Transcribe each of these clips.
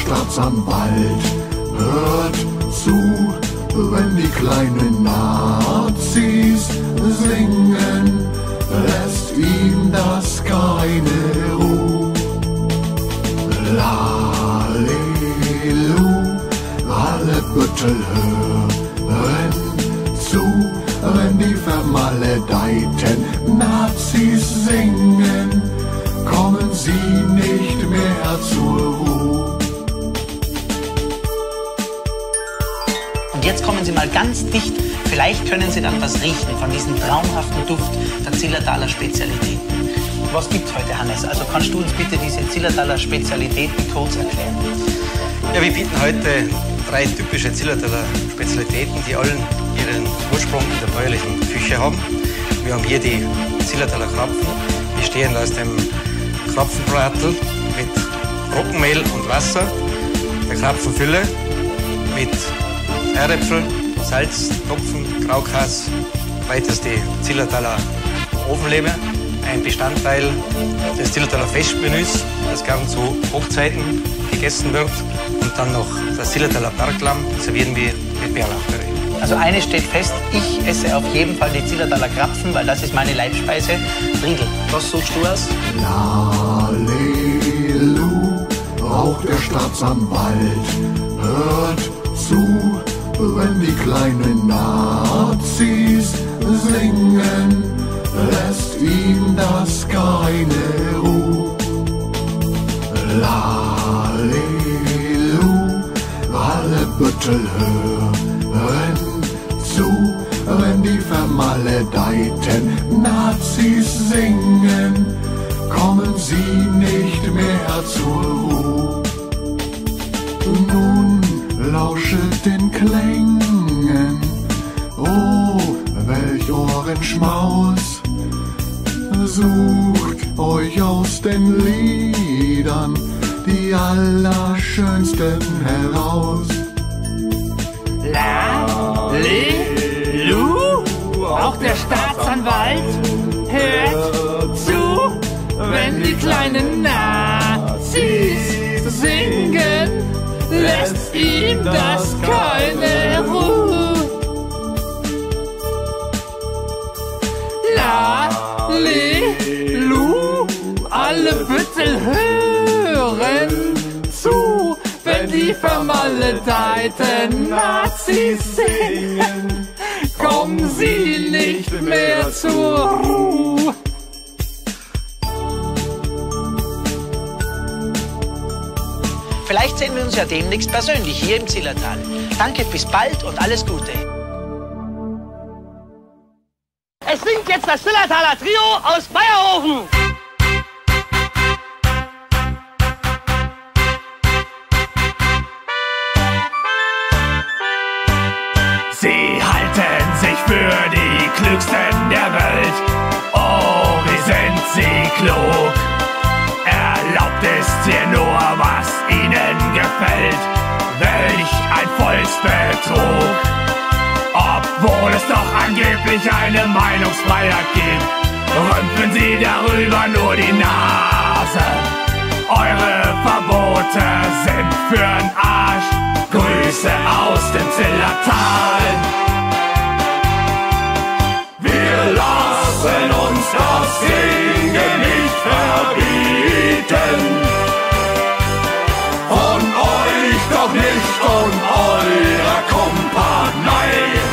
Staatsanwalt hört zu, wenn die kleinen Nazis singen, lässt ihm das keine Ruhe. Lalelu, alle Büttel hören zu, wenn die vermaledeiten Nazis singen, kommen sie nicht mehr zur Ruhe. Und jetzt kommen Sie mal ganz dicht. Vielleicht können Sie dann was riechen von diesem traumhaften Duft der Zillertaler Spezialitäten. Was gibt's heute, Hannes? Also kannst du uns bitte diese Zillertaler Spezialitäten kurz erklären? Ja, wir bieten heute 3 typische Zillertaler Spezialitäten, die allen ihren Ursprung in der bäuerlichen Küche haben. Wir haben hier die Zillertaler Krapfen, bestehend aus dem Krapfenbratel mit Roggenmehl und Wasser, der Krapfenfülle mit Erdäpfel, Salz, Topfen, Graukas, weiters die Zillertaler Ofenleber, ein Bestandteil des Zillertaler Festmenüs, das gern zu Hochzeiten gegessen wird, und dann noch das Zillertaler Berglamm servieren wir mit Bärlauchpüree. Also eines steht fest, ich esse auf jeden Fall die Zillertaler Krapfen, weil das ist meine Leibspeise. Friedl, was suchst du aus? Lalelu, auch der Staatsanwalt hört zu, wenn die kleinen Nazis singen, lässt ihm das keine Ruhe. Lalelu, alle Büttel hören zu, wenn die vermaledeiten Nazis singen, kommen sie nicht mehr zur Ruhe. Nun lauschet den Klängen, oh, welch Ohrenschmaus, sucht euch aus den Liedern die allerschönsten heraus. Lalelu, auch der Staatsanwalt hört zu, wenn die kleinen Nazis singen, lässt ihm das keine Ruhe. Lalelu, alle Büttel hören zu, wenn die vermaledeiten Nazis singen, kommen sie nicht mehr zur Ruhe. Vielleicht sehen wir uns ja demnächst persönlich hier im Zillertal. Danke, bis bald und alles Gute. Es singt jetzt das Zillertaler Trio aus Bayerhofen. Sie halten sich für die Klügsten der Welt. Oh, wie sind sie klug. Erlaubt ist hier nur, was ihnen gefällt. Welch ein Volksbetrug. Obwohl es doch angeblich eine Meinungsfreiheit gibt, rümpfen sie darüber nur die Nase. Eure Verbote sind für'n Arsch. Grüße aus dem Zillertal. Wir lassen uns das Singen nicht verbieten. Von euch doch nicht und eurer Kumpanei.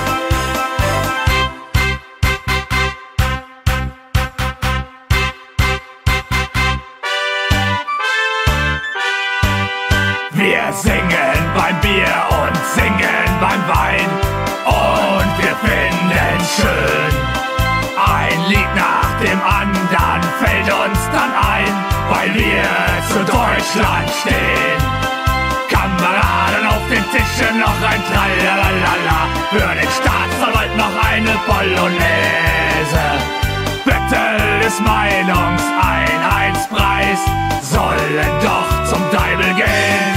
Wir singen beim Bier und singen beim Wein und wir finden schön. Ein Lied nach dem anderen fällt uns dann ein, weil wir zu Deutschland stehen. Kameraden auf den Tischen noch ein Tralalala, für den Staatsanwalt noch eine Polonaise. Bettel des Meinungseinheitspreis sollen doch zum Deibel gehen.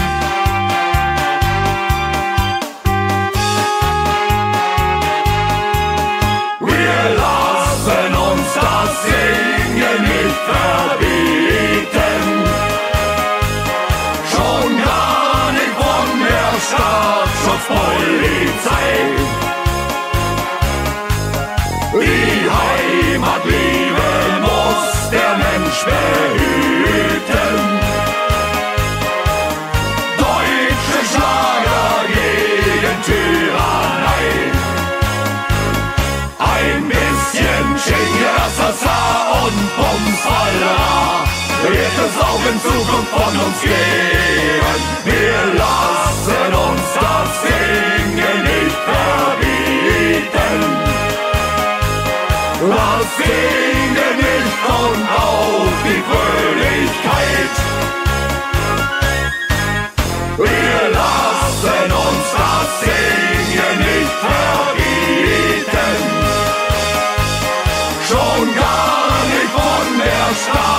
Wir lassen uns das Singen nicht verbieten, schon gar Wirtschaftspolizei. Die Heimatliebe muss der Mensch behüten. Deutsche Schlager gegen Tyrannei. Ein bisschen Chingasasa und Bumsfalla wird es auch in Zukunft von uns geben. Wir lassen uns das Singen nicht verbieten. Das Singen nicht und auch die Fröhlichkeit. Wir lassen uns das Singen nicht verbieten. Schon gar nicht von der Stadt.